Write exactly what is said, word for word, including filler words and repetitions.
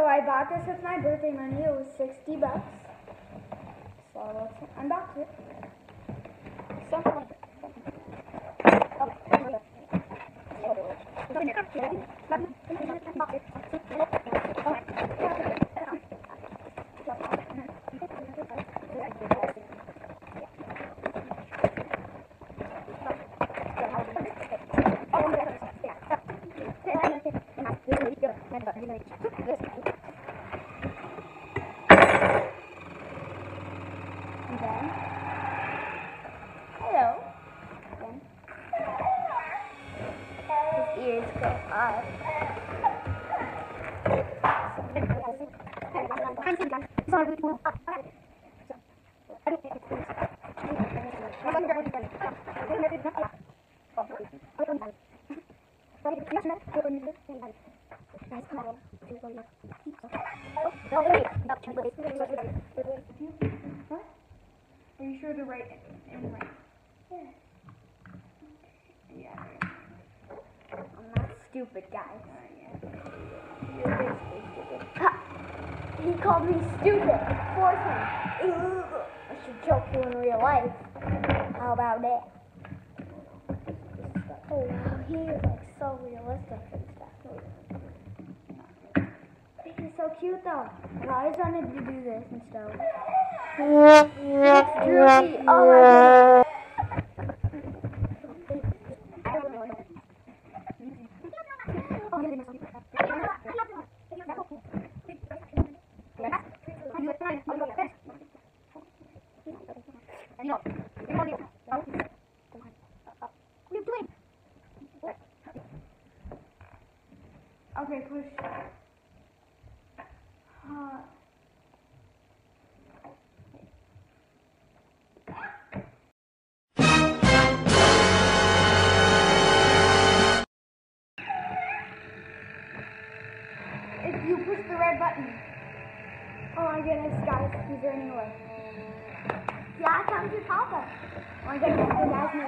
So I bought this with my birthday money. It was sixty bucks. So let's unbox it. So hello. His ears go up. Are you sure the right and right? Yeah. I'm not stupid, guys. Uh, yeah. You're basically stupid. Ha! He called me stupid. Four times. I should choke you in real life. How about that? Oh, wow. He is like so realistic and stuff. He's so cute though. I always wanted to do this and stuff. It's droopy. Oh my goodness. Okay, push. Uh, if you push the red button. Oh my goodness, guys, he's running away. Yeah, come to Papa. Oh my goodness, the guy's